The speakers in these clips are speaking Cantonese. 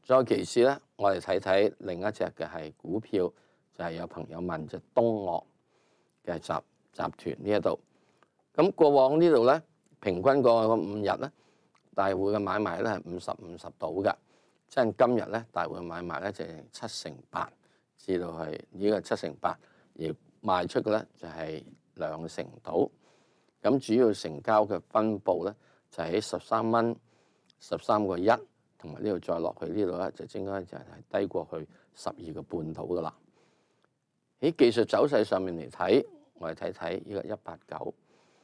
再其次咧，我哋睇睇另一隻嘅係股票，就係有朋友問就東岳嘅集團呢一度。咁過往呢度咧，平均過個5日咧，大戶嘅買賣咧係50到嘅，即係今日咧大戶嘅買賣咧就係8%至到係呢個8%，而賣出嘅咧就係2%到。咁主要成交嘅分佈咧就喺13蚊、13個1，同埋呢度再落去呢度咧就應該就係低過去12個半到噶啦。喺技術走勢上面嚟睇，我哋睇睇呢個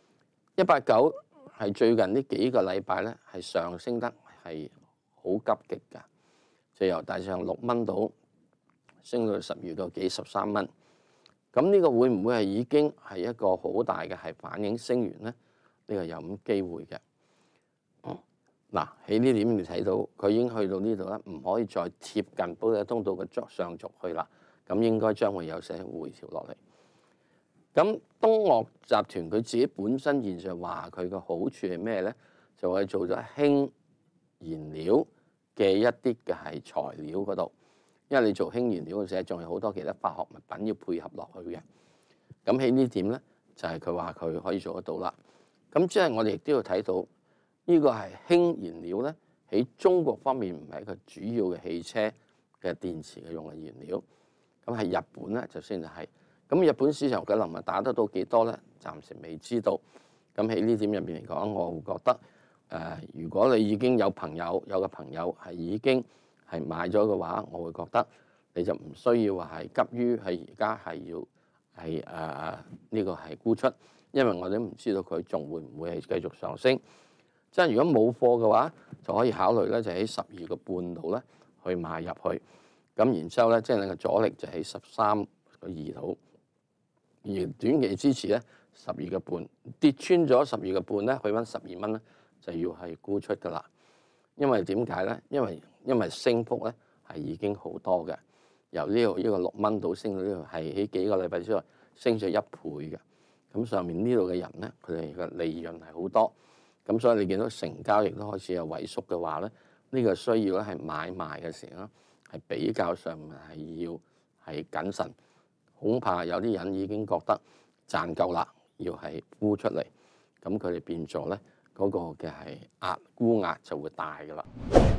189係最近呢幾個禮拜咧係上升得係好急極㗎，就由大上6蚊到升到12個幾13蚊。咁呢個會唔會係已經係一個好大嘅係反映升完咧？呢個有咁機會嘅。嗱，喺呢點你睇到佢已經去到呢度啦，唔可以再貼近保利通道嘅上軸去啦。咁應該將會有些回調落嚟。咁東岳集團佢自己本身現在話佢嘅好處係咩咧？就係做咗氫燃料嘅一啲嘅係材料嗰度。因為你做氫燃料嘅時候，仲有好多其他化學物品要配合落去嘅。咁喺呢點咧，就係佢話佢可以做得到啦。咁即係我哋亦都要睇到呢個係氫燃料咧，喺中國方面唔係一個主要嘅汽車嘅電池嘅用嘅燃料。咁係日本咧就先係。咁日本市場嘅能力打得到幾多咧？暫時未知道。咁喺呢點入邊嚟講，我會覺得如果你已經有個朋友係已經係買咗嘅話，我會覺得你就唔需要話係急於係而家係要係呢個係沽出，因為我哋都唔知道佢仲會唔會係繼續上升。即係如果冇貨嘅話，就可以考慮咧，就喺12個半度咧去買入去。咁然之後咧，即係你嘅阻力就喺13個2度，而短期支持咧12個半，跌穿咗12個半咧，去翻12蚊咧，就要係沽出噶啦。因為點解咧？因為升幅咧係已經好多嘅，由呢個6蚊到升到呢度係喺幾個禮拜之內升咗1倍嘅。咁上面呢度嘅人咧，佢哋嘅利潤係好多，咁所以你見到成交亦都開始有萎縮嘅話咧，呢個需要咧係買賣嘅時候咧係比較上係要係謹慎，恐怕有啲人已經覺得賺夠啦，要係沽出嚟，咁佢哋變咗咧嗰個嘅係沽壓就會大噶啦。